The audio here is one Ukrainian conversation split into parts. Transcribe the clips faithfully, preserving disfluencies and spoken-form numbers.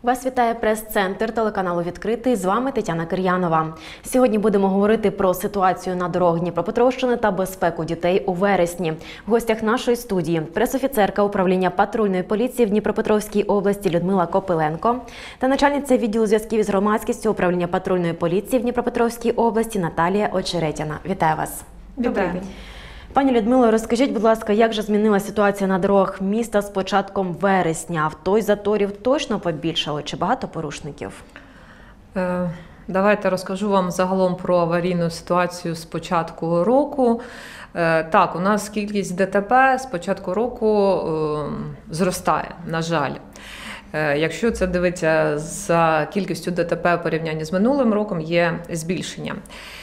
Вас вітає прес-центр телеканалу «Відкритий». З вами Тетяна Кир'янова. Сьогодні будемо говорити про ситуацію на дорогах Дніпропетровщини та безпеку дітей у вересні. В гостях нашої студії пресофіцерка управління патрульної поліції в Дніпропетровській області Людмила Копиленко та начальниця відділу зв'язків із громадськістю управління патрульної поліції в Дніпропетровській області Наталія Очеретяна. Вітаю вас. Вітаю. Пані Людмило, розкажіть, будь ласка, як же змінилася ситуація на дорогах міста з початком вересня? Авто й заторів точно побільшало? Чи багато порушників? Е, давайте розкажу вам загалом про аварійну ситуацію з початку року. Е, так, у нас кількість ДТП з початку року е, зростає, на жаль. Е, якщо це дивиться за кількістю ДТП в порівнянні з минулим роком, є збільшення.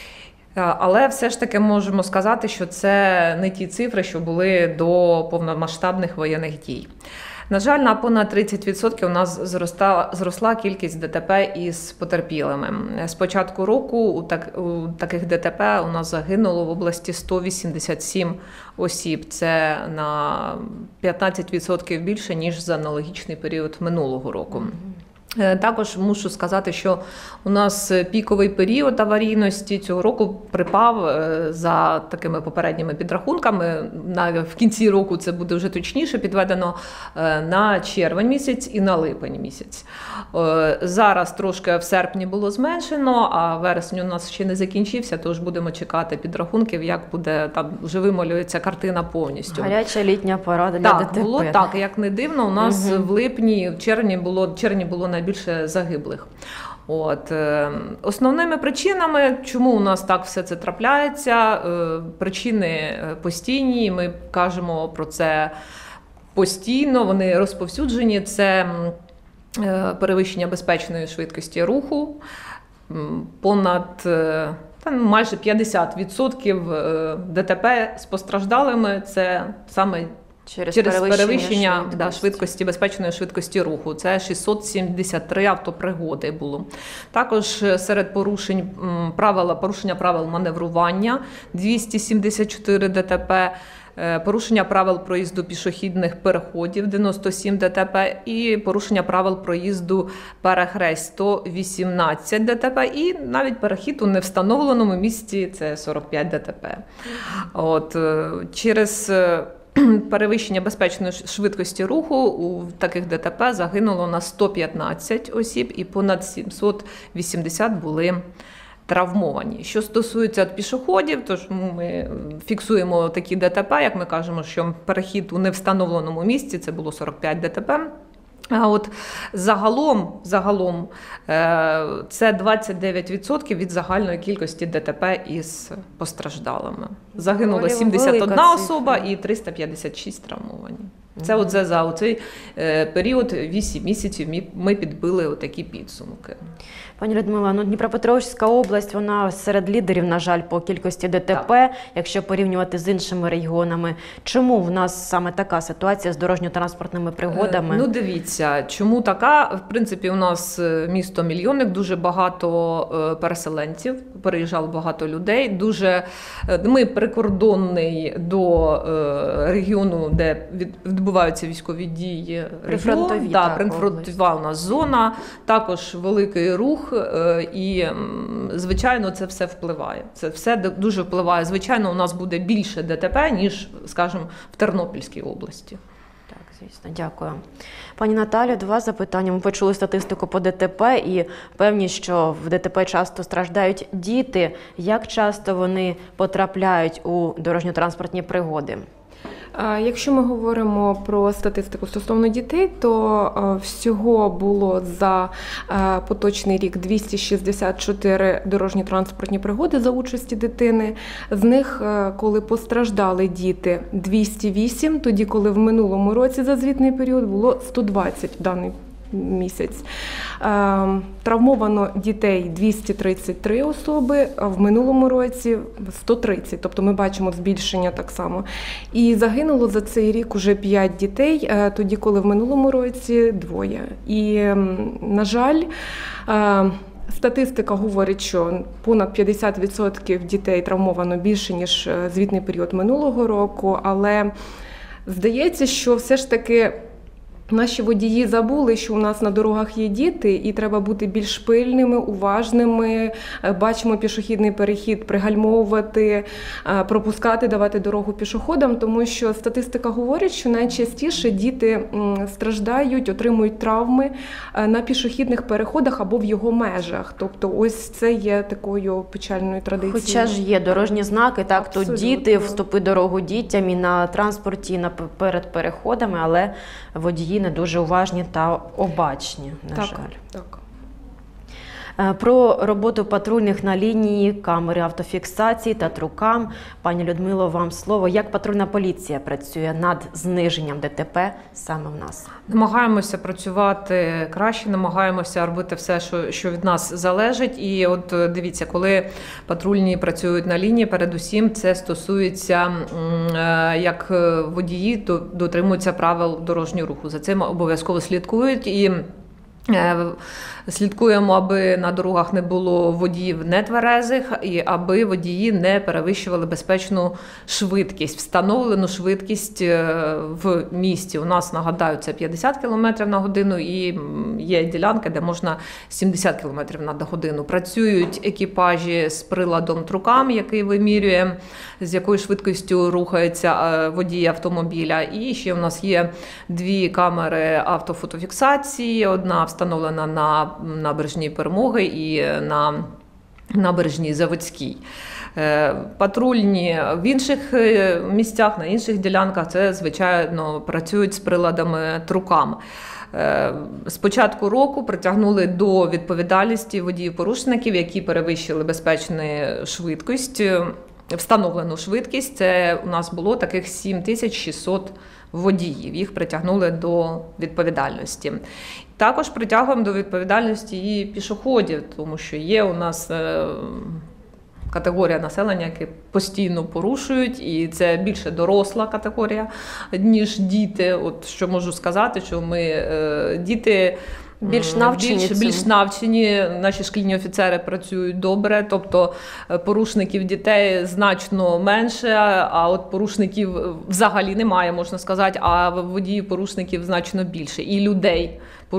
Але все ж таки можемо сказати, що це не ті цифри, що були до повномасштабних воєнних дій. На жаль, на понад тридцять відсотків у нас зросла, зросла кількість ДТП із потерпілими. З початку року у, так, у таких ДТП у нас загинуло в області сто вісімдесят сім осіб. Це на п'ятнадцять відсотків більше, ніж за аналогічний період минулого року. Також мушу сказати, що у нас піковий період аварійності цього року припав за такими попередніми підрахунками. В кінці року це буде вже точніше підведено на червень місяць і на липень місяць. Зараз трошки в серпні було зменшено, а вересень у нас ще не закінчився, тож будемо чекати підрахунків, як буде, там вже вималюється картина повністю. Гаряча літня пора для так, ДТП. Було так, як не дивно, у нас угу. в липні, в червні було, червні було найбільше загиблих. От. Основними причинами, чому у нас так все це трапляється, причини постійні, ми кажемо про це постійно, вони розповсюджені, це перевищення безпечної швидкості руху, понад та, майже п'ятдесят відсотків ДТП з постраждалими, це саме Через, Через перевищення, перевищення швидкості. Да, швидкості, безпечної швидкості руху. Це шістсот сімдесят три автопригоди було. Також серед порушень правила, порушення правил маневрування двісті сімдесят чотири ДТП, порушення правил проїзду пішохідних переходів дев'яносто сім ДТП і порушення правил проїзду перехресть сто вісімнадцять ДТП і навіть перехід у невстановленому місці – це сорок п'ять ДТП. От, через перевищення безпечної швидкості руху у таких ДТП загинуло на сто п'ятнадцять осіб і понад сімсот вісімдесят були травмовані. Що стосується пішоходів, тож ми фіксуємо такі ДТП, як ми кажемо, що перехід у невстановленому місці – це було сорок п'ять ДТП. А от загалом, загалом це двадцять дев'ять відсотків від загальної кількості ДТП із постраждалими. Загинула сімдесят одна особа і триста п'ятдесят шість травмовані. Це от за цей період вісім місяців ми підбили такі підсумки. Пані Людмила, ну Дніпропетровська область, вона серед лідерів, на жаль, по кількості ДТП, так. Якщо порівнювати з іншими регіонами. Чому в нас саме така ситуація з дорожньо-транспортними пригодами? Ну дивіться, чому така? В принципі, у нас місто-мільйонник, дуже багато переселенців, переїжджало багато людей. Дуже ми прикордонний до регіону, де відбуваються військові дії. Прифронтові, да, так, прифронтова у нас зона, також великий рух. І, звичайно, це все впливає. Це все дуже впливає. Звичайно, у нас буде більше ДТП, ніж, скажімо, в Тернопільській області. Так, звісно, дякую. Пані Наталю, два запитання. Ми почули статистику по ДТП і певні, що в ДТП часто страждають діти. Як часто вони потрапляють у дорожньо-транспортні пригоди? Якщо ми говоримо про статистику стосовно дітей, то всього було за поточний рік двісті шістдесят чотири дорожньо-транспортні пригоди за участі дитини. З них, коли постраждали діти, двісті вісім, тоді, коли в минулому році за звітний період було сто двадцять в даний місяць. Травмовано дітей двісті тридцять три особи, а в минулому році сто тридцять, тобто ми бачимо збільшення так само. І загинуло за цей рік уже п'ять дітей, тоді, коли в минулому році двоє. І, на жаль, статистика говорить, що понад п'ятдесят відсотків дітей травмовано більше, ніж звітний період минулого року, але здається, що все ж таки Наші водії забули, що у нас на дорогах є діти, і треба бути більш пильними, уважними. Бачимо пішохідний перехід, пригальмовувати, пропускати, давати дорогу пішоходам, тому що статистика говорить, що найчастіше діти страждають, отримують травми на пішохідних переходах або в його межах. Тобто ось це є такою печальною традицією. Хоча ж є дорожні знаки, так, то Абсолютно. діти, вступи дорогу дітям і на транспорті, і на перед переходами, але водії не дуже уважні та обачні, на Так, жаль. так. Е, Про роботу патрульних на лінії, камери автофіксації та трукам. Пані Людмило, вам слово. Як патрульна поліція працює над зниженням ДТП саме в нас? Намагаємося працювати краще, намагаємося робити все, що, що від нас залежить. І от дивіться, коли патрульні працюють на лінії, передусім це стосується, м, е, як водії до- дотримуються правил дорожнього руху. За цим обов'язково слідкують і е, слідкуємо, аби на дорогах не було водіїв нетверезих і аби водії не перевищували безпечну швидкість, встановлену швидкість е, в місті. У нас, нагадаю, це п'ятдесят кілометрів на годину і м, є ділянки, де можна сімдесят кілометрів на годину. Працюють екіпажі з приладом трукам, який вимірює, з якою швидкістю рухається е, водій автомобіля. І ще у нас є дві камери автофотофіксації, одна встановлена на набережній Перемоги і на набережній Заводській. Е, Патрульні в інших е, місцях, на інших ділянках, це, звичайно, працюють з приладами трукам. Е, З початку року притягнули до відповідальності водіїв-порушників, які перевищили безпечну швидкість, встановлену швидкість. Це у нас було таких сім тисяч шістсот водіїв. Їх притягнули до відповідальності. Також притягуємо до відповідальності і пішоходів, тому що є у нас е, категорія населення, які постійно порушують, і це більше доросла категорія, ніж діти. От що можу сказати, що ми е, діти Більш навчені більш, цьому. більш навчені, наші шкільні офіцери працюють добре, тобто порушників дітей значно менше, а от порушників взагалі немає, можна сказати, а водіїв порушників значно більше. І людей,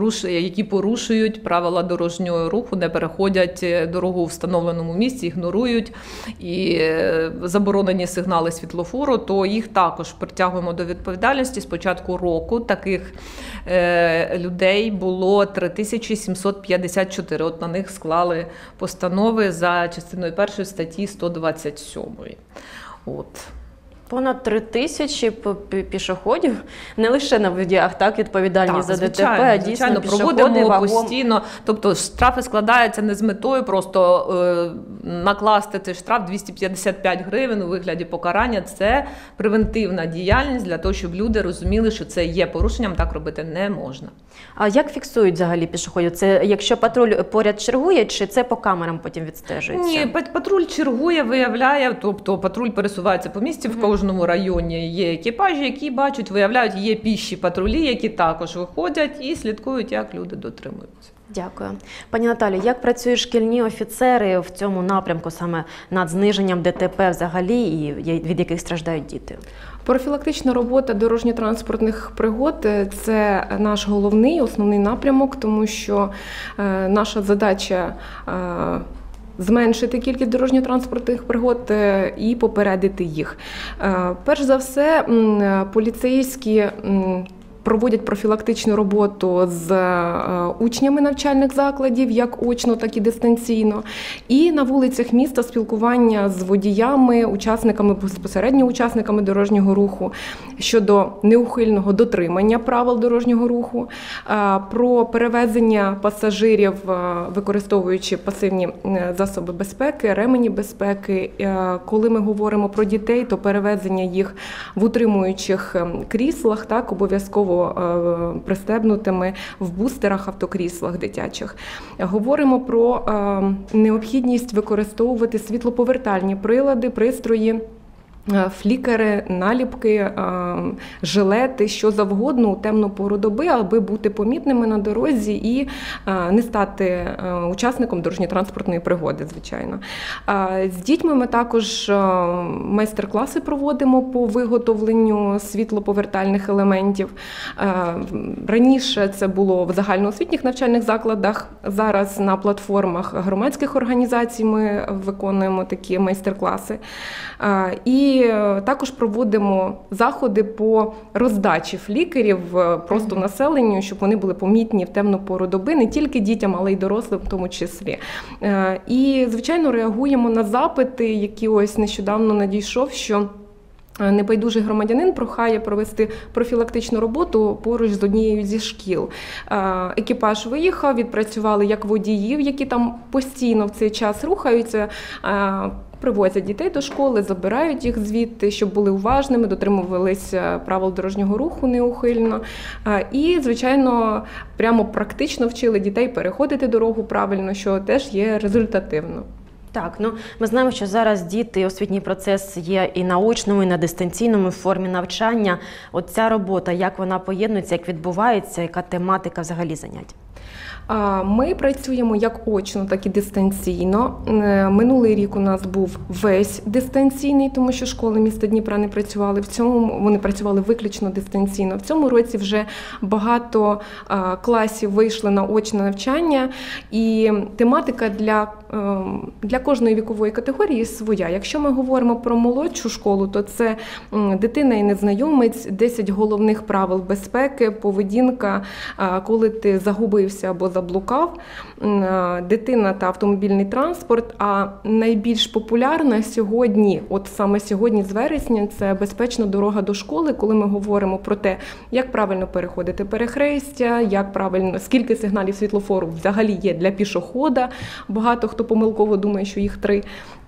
які порушують правила дорожнього руху, не переходять дорогу у встановленому місці, ігнорують і заборонені сигнали світлофору, то їх також притягуємо до відповідальності. З початку року таких е, людей було три тисячі сімсот п'ятдесят чотири. От на них склали постанови за частиною першої статті сто двадцять сім. От. Понад три тисячі пішоходів, не лише на водіях, так, відповідальні Так, за звичайно, ДТП, а дійсно звичайно, пішоходи проводимо вагом... постійно. Тобто штрафи складаються не з метою просто е, накласти цей штраф двісті п'ятдесят п'ять гривень у вигляді покарання. Це превентивна діяльність для того, щоб люди розуміли, що це є порушенням, так робити не можна. А як фіксують взагалі пішоходів? Це якщо патруль поряд чергує, чи це по камерам потім відстежується? Ні, патруль чергує, виявляє, тобто патруль пересувається по місті, в кожному районі є екіпажі, які бачать, виявляють, є піші патрулі, які також виходять і слідкують, як люди дотримуються. Дякую. Пані Наталі, як працюють шкільні офіцери в цьому напрямку саме над зниженням ДТП взагалі і від яких страждають діти? Профілактична робота дорожньо-транспортних пригод – це наш головний, основний напрямок, тому що е, наша задача е, зменшити кількість дорожньо-транспортних пригод е, і попередити їх. Е, перш за все, м, поліцейські м, проводять профілактичну роботу з учнями навчальних закладів, як очно, так і дистанційно. І на вулицях міста спілкування з водіями, учасниками, безпосередньо учасниками дорожнього руху щодо неухильного дотримання правил дорожнього руху, про перевезення пасажирів, використовуючи пасивні засоби безпеки, ремені безпеки. Коли ми говоримо про дітей, то перевезення їх в утримуючих кріслах, так, обов'язково пристебнутими в бустерах, автокріслах дитячих. Говоримо про необхідність використовувати світлоповертальні прилади, пристрої флікери, наліпки, жилети, що завгодно у темну пору доби, аби бути помітними на дорозі і не стати учасником дорожньо-транспортної пригоди, звичайно. З дітьми ми також майстер-класи проводимо по виготовленню світлоповертальних елементів. Раніше це було в загальноосвітніх навчальних закладах, зараз на платформах громадських організацій ми виконуємо такі майстер-класи. І І також проводимо заходи по роздачі флікерів просто населенню, щоб вони були помітні в темну пору доби, не тільки дітям, але й дорослим в тому числі. І, звичайно, реагуємо на запити, які ось нещодавно надійшов, що небайдужий громадянин прохає провести профілактичну роботу поруч з однією зі шкіл. Екіпаж виїхав, відпрацювали як водіїв, які там постійно в цей час рухаються, привозять дітей до школи, забирають їх звідти, щоб були уважними, дотримувалися правил дорожнього руху неухильно. І, звичайно, прямо практично вчили дітей переходити дорогу правильно, що теж є результативно. Так, ну ми знаємо, що зараз діти, освітній процес є і на очному, і на дистанційному формі навчання. От ця робота, як вона поєднується, як відбувається, яка тематика взагалі занять? Ми працюємо як очно, так і дистанційно. Минулий рік у нас був весь дистанційний, тому що школи міста Дніпра не працювали. В цьому вони працювали виключно дистанційно. В цьому році вже багато класів вийшли на очне навчання, і тематика для, для кожної вікової категорії своя. Якщо ми говоримо про молодшу школу, то це дитина і незнайомець, десять головних правил безпеки, поведінка, коли ти загубився або заблукав, дитина та автомобільний транспорт. А найбільш популярна сьогодні, от саме сьогодні з вересня, це безпечна дорога до школи, коли ми говоримо про те, як правильно переходити перехрестя, як правильно, скільки сигналів світлофору взагалі є для пішохода. Багато хто помилково думає, що їх три.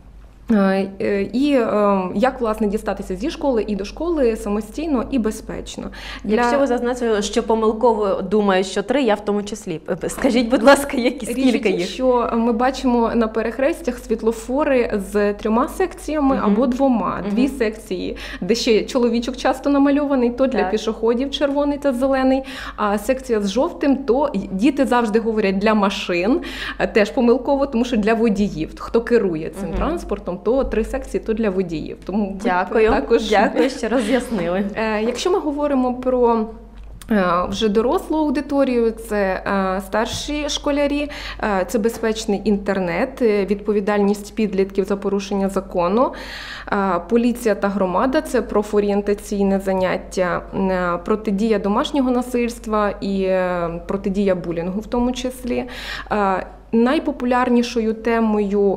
І як, власне, дістатися зі школи і до школи самостійно і безпечно. Для... Якщо ви зазначили, що помилково думають, що три, я в тому числі. Скажіть, будь ласка, які, скільки їх? Що ми бачимо на перехрестях світлофори з трьома секціями uh-huh. або двома. Uh-huh. Дві секції, де ще чоловічок часто намальований, то для так. пішоходів червоний та зелений, а секція з жовтим, то діти завжди говорять для машин, теж помилково, тому що для водіїв, хто керує цим uh-huh. транспортом, то три секції, то для водіїв. Тому дякую, також... дякую, що роз'яснили. Якщо ми говоримо про вже дорослу аудиторію, це старші школярі, це безпечний інтернет, відповідальність підлітків за порушення закону, поліція та громада, це профорієнтаційне заняття, протидія домашнього насильства і протидія булінгу в тому числі. Найпопулярнішою темою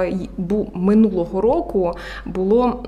минулого року було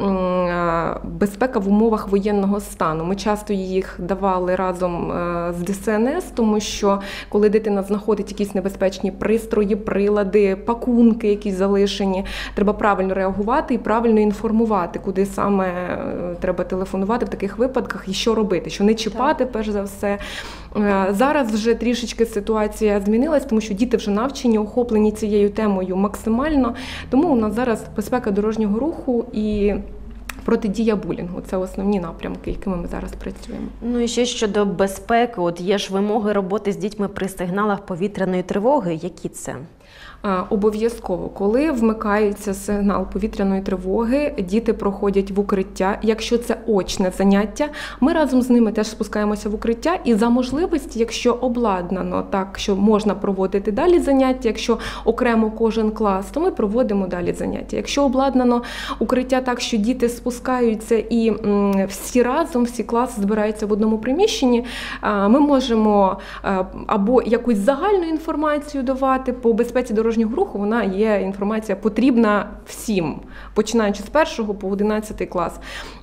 безпека в умовах воєнного стану. Ми часто їх давали разом з Ді Ес Ен Ес, тому що коли дитина знаходить якісь небезпечні пристрої, прилади, пакунки якісь залишені, треба правильно реагувати і правильно інформувати, куди саме треба телефонувати в таких випадках і що робити, що не чіпати, перш за все. Зараз вже трішечки ситуація змінилась, тому що діти вже навчені, охоплені цією темою максимально. Тому у нас зараз безпека дорожнього руху і протидія булінгу. Це основні напрямки, якими ми зараз працюємо. Ну і ще щодо безпеки, от є ж вимоги роботи з дітьми при сигналах повітряної тривоги. Які це? Обов'язково, коли вмикається сигнал повітряної тривоги, діти проходять в укриття. Якщо це очне заняття, ми разом з ними теж спускаємося в укриття і за можливості, якщо обладнано так, що можна проводити далі заняття, якщо окремо кожен клас, то ми проводимо далі заняття. Якщо обладнано укриття так, що діти спускаються і всі разом, всі класи збираються в одному приміщенні, ми можемо або якусь загальну інформацію давати по безпеці дорожнього руху, вона є інформація потрібна всім, починаючи з першого по одинадцятий клас.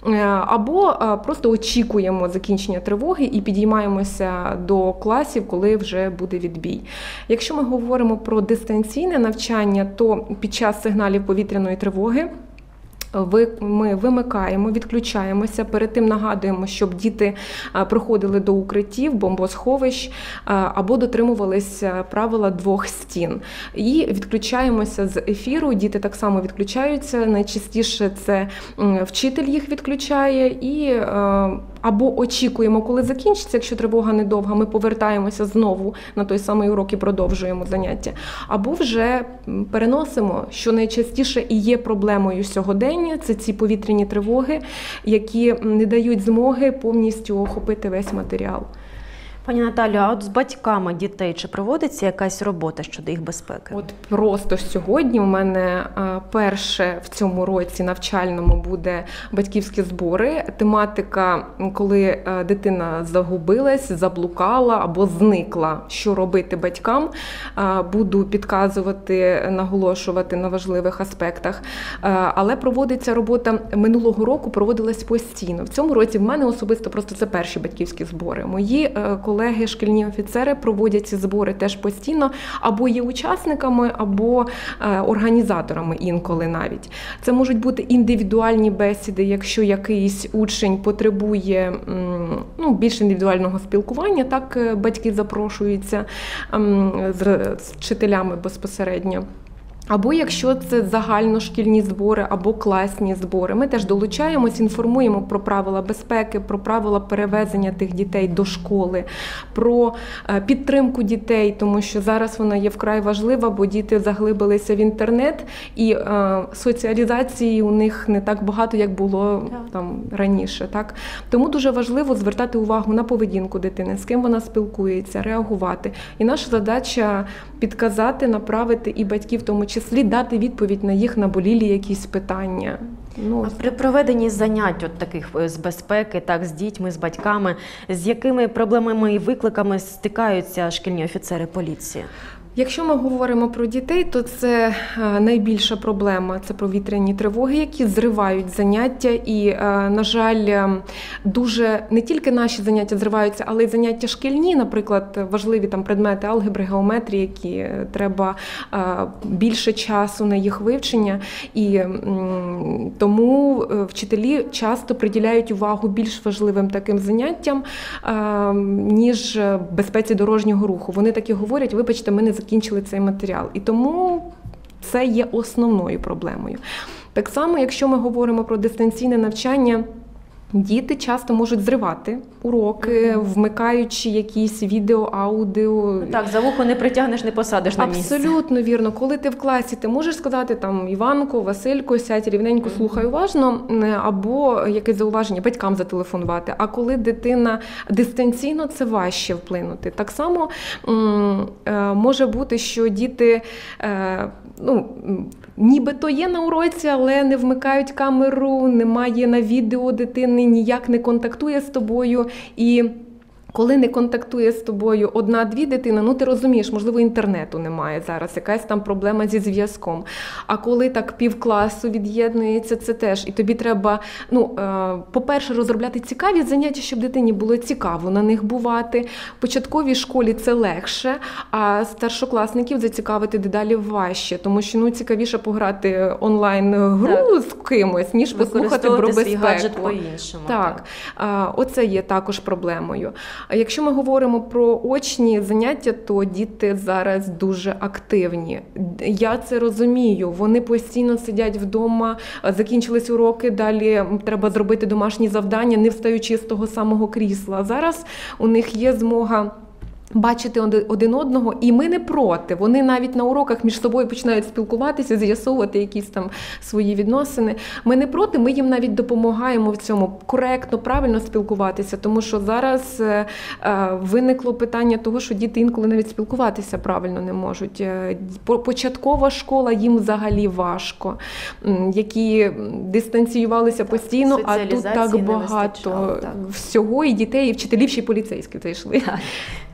Або просто очікуємо закінчення тривоги і підіймаємося до класів, коли вже буде відбій. Якщо ми говоримо про дистанційне навчання, то під час сигналів повітряної тривоги Ви, ми вимикаємо, відключаємося, перед тим нагадуємо, щоб діти проходили до укриттів, бомбосховищ або дотримувалися правила двох стін. І відключаємося з ефіру, діти так само відключаються, найчастіше це вчитель їх відключає і або очікуємо, коли закінчиться, якщо тривога недовга, ми повертаємося знову на той самий урок і продовжуємо заняття, або вже переносимо, що найчастіше і є проблемою сьогодення, це ці повітряні тривоги, які не дають змоги повністю охопити весь матеріал. Пані Наталю, а от з батьками дітей чи проводиться якась робота щодо їх безпеки? От просто сьогодні у мене перше в цьому році навчальному буде батьківські збори. Тематика, коли дитина загубилась, заблукала або зникла, що робити батькам. Буду підказувати, наголошувати на важливих аспектах. Але проводиться робота минулого року, проводилась постійно. В цьому році в мене особисто просто це перші батьківські збори. Мої колеги Колеги, шкільні офіцери проводять ці збори теж постійно, або є учасниками, або е, організаторами інколи навіть. Це можуть бути індивідуальні бесіди, якщо якийсь учень потребує м, ну, більш індивідуального спілкування, так батьки запрошуються м, з, з вчителями безпосередньо. Або якщо це загальношкільні збори, або класні збори. Ми теж долучаємось, інформуємо про правила безпеки, про правила перевезення тих дітей до школи, про підтримку дітей, тому що зараз вона є вкрай важлива, бо діти заглибилися в інтернет, і е, соціалізації у них не так багато, як було там раніше. Так? Тому дуже важливо звертати увагу на поведінку дитини, з ким вона спілкується, реагувати. І наша задача підказати, направити і батьків в тому числі, числі дати відповідь на їх наболілі якісь питання. Ну, а при проведенні занять от таких з безпеки, так, з дітьми, з батьками, з якими проблемами і викликами стикаються шкільні офіцери поліції? Якщо ми говоримо про дітей, то це найбільша проблема – це повітряні тривоги, які зривають заняття. І, на жаль, дуже не тільки наші заняття зриваються, але й заняття шкільні, наприклад, важливі там предмети алгебри, геометрії, які треба більше часу на їх вивчення. І тому вчителі часто приділяють увагу більш важливим таким заняттям, ніж безпеці дорожнього руху. Вони так і говорять: вибачте, ми не закінчили цей матеріал. І тому це є основною проблемою. Так само, якщо ми говоримо про дистанційне навчання, діти часто можуть зривати уроки, вмикаючи якісь відео, аудіо. Так, за вухо не притягнеш, не посадиш на місце. Абсолютно вірно. Коли ти в класі, ти можеш сказати там: Іванко, Василько, сядь рівненько, слухай уважно, або якесь зауваження батькам зателефонувати. А коли дитина дистанційно, це важче вплинути. Так само може бути, що діти, ну, нібито є на уроці, але не вмикають камеру, немає на відео дитини, ніяк не контактує з тобою. І коли не контактує з тобою одна-дві дитини, ну ти розумієш, можливо, інтернету немає зараз, якась там проблема зі зв'язком. А коли так півкласу від'єднується, це теж. І тобі треба, ну, по-перше, розробляти цікаві заняття, щоб дитині було цікаво на них бувати. В початковій школі це легше, а старшокласників зацікавити дедалі важче, тому що, ну, цікавіше пограти онлайн-гру з кимось, ніж послухати про безпеку. Свій гаджет по-іншому. Так, так. Оце є також проблемою. Якщо ми говоримо про очні заняття, то діти зараз дуже активні. Я це розумію. Вони постійно сидять вдома, закінчились уроки, далі треба зробити домашні завдання, не встаючи з того самого крісла. Зараз у них є змога бачити один одного, і ми не проти. Вони навіть на уроках між собою починають спілкуватися, з'ясовувати якісь там свої відносини. Ми не проти, ми їм навіть допомагаємо в цьому коректно, правильно спілкуватися, тому що зараз е, виникло питання того, що діти інколи навіть спілкуватися правильно не можуть. Початкова школа їм взагалі важко, які дистанціювалися так, постійно, а тут так багато так. всього, і дітей, і вчителів, ще й поліцейські зайшли.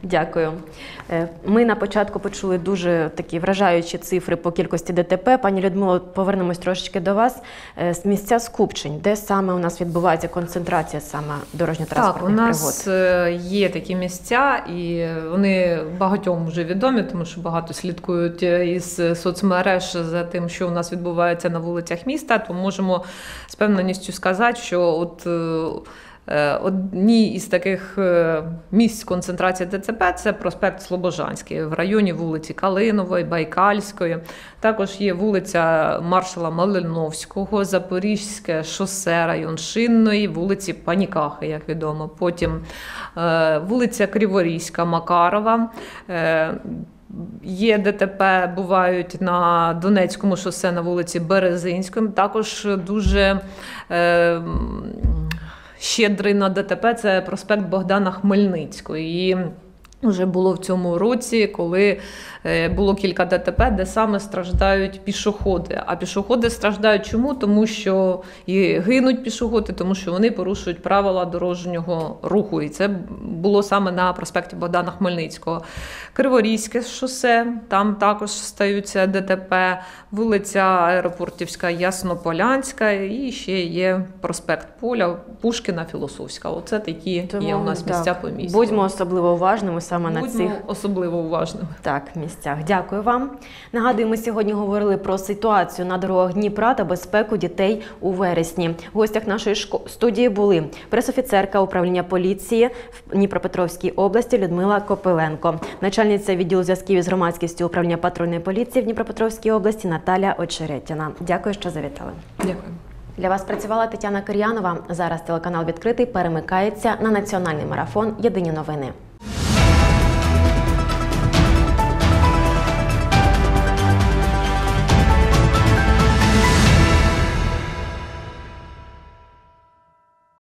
Дякую. Е, Ми на початку почули дуже такі вражаючі цифри по кількості ДТП. Пані Людмило, повернемось трошечки до вас. Е, з місця скупчень, де саме у нас відбувається концентрація саме дорожньо-транспортних Так, у пригод? нас е, є такі місця, і вони багатьом вже відомі, тому що багато слідкують із соцмереж за тим, що у нас відбувається на вулицях міста, то можемо з певненістю сказати, що от е, одні із таких е, місць концентрації ДТП – це проспект Слобожанський в районі вулиці Калинової, Байкальської. Також є вулиця Маршала Малиновського, Запорізьке шосе, район Шинної, вулиці Панікахи, як відомо. Потім е, вулиця Криворізька, Макарова. Е, Є ДТП, бувають на Донецькому шосе на вулиці Березинської. Також дуже е, щедрий на ДТП – це проспект Богдана Хмельницького. І вже було в цьому році, коли було кілька ДТП, де саме страждають пішоходи. А пішоходи страждають чому? Тому що і гинуть пішоходи, тому що вони порушують правила дорожнього руху. І це було саме на проспекті Богдана Хмельницького. Криворізьке шосе, там також стаються ДТП, вулиця Аеропортівська, Яснополянська, і ще є проспект Поля, Пушкіна, Філософська. Оце такі Тому, є у нас так, місця по місту. Будьмо особливо уважними саме Будьмо на цих особливо уважними. так, місцях. Дякую вам. Нагадую, ми сьогодні говорили про ситуацію на дорогах Дніпра та безпеку дітей у вересні. В гостях нашої шко- студії були пресофіцерка управління поліції в Дніпропетровській області Людмила Копиленко, начальниця відділу зв'язків із громадськістю управління патрульної поліції в Дніпропетровській області Наталя Очеретіна. Дякую, що завітали. Дякую. Для вас працювала Тетяна Кир'янова. Зараз телеканал «Відкритий» перемикається на національний марафон «Єдині новини».